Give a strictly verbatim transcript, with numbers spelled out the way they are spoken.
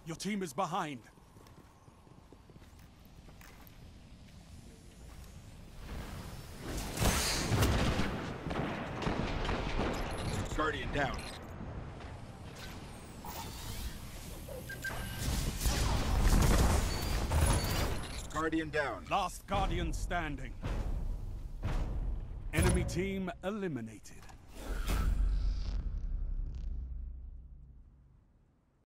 Your team is behind. Guardian down. Guardian down. Last Guardian standing. Enemy team eliminated.